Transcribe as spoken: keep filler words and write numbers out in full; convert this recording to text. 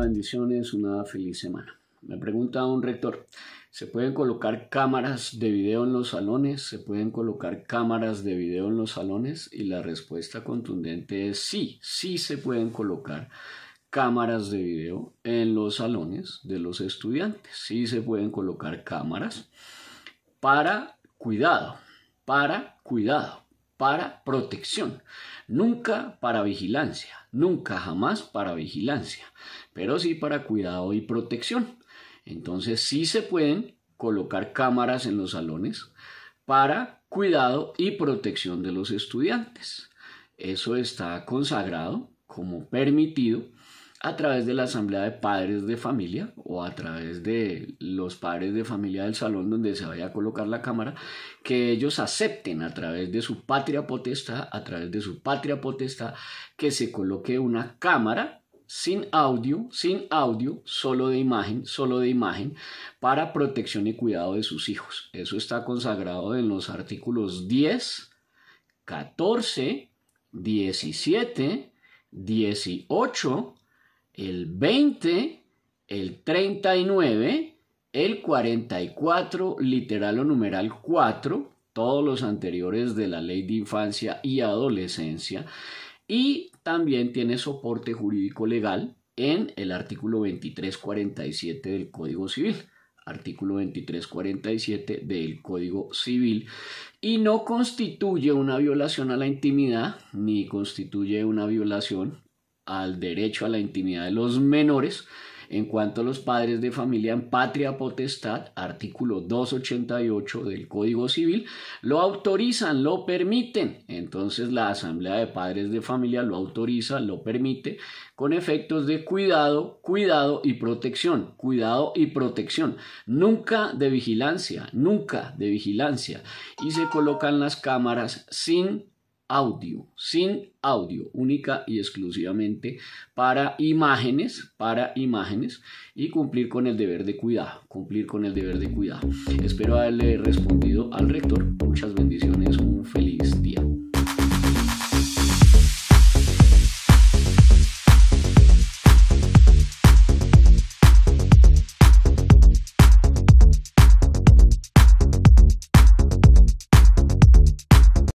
bendiciones, una feliz semana. Me pregunta un rector, ¿se pueden colocar cámaras de video en los salones? ¿Se pueden colocar cámaras de video en los salones? Y la respuesta contundente es sí, sí se pueden colocar cámaras de video en los salones de los estudiantes. Sí se pueden colocar cámaras para cuidado, para cuidado, para protección. Nunca para vigilancia, nunca jamás para vigilancia, pero sí para cuidado y protección. Entonces sí se pueden colocar cámaras en los salones para cuidado y protección de los estudiantes. Eso está consagrado como permitido a través de la Asamblea de Padres de Familia o a través de los padres de familia del salón donde se vaya a colocar la cámara, que ellos acepten a través de su patria potestad, a través de su patria potestad, que se coloque una cámara sin audio, sin audio, solo de imagen, solo de imagen, para protección y cuidado de sus hijos. Eso está consagrado en los artículos diez, catorce, diecisiete, dieciocho, el veinte, el treinta y nueve, el cuarenta y cuatro, literal o numeral cuatro, todos los anteriores de la Ley de Infancia y Adolescencia, y también tiene soporte jurídico legal en el artículo veintitrés cuarenta y siete del Código Civil. Artículo veintitrés cuarenta y siete del Código Civil, y no constituye una violación a la intimidad, ni constituye una violación al derecho a la intimidad de los menores en cuanto a los padres de familia en patria potestad, artículo doscientos ochenta y ocho del Código Civil, lo autorizan, lo permiten. Entonces la Asamblea de Padres de Familia lo autoriza, lo permite, con efectos de cuidado, cuidado y protección, cuidado y protección, nunca de vigilancia, nunca de vigilancia, y se colocan las cámaras sin audio, sin audio, única y exclusivamente para imágenes, para imágenes y cumplir con el deber de cuidado, cumplir con el deber de cuidado. Espero haberle respondido al rector. Muchas bendiciones.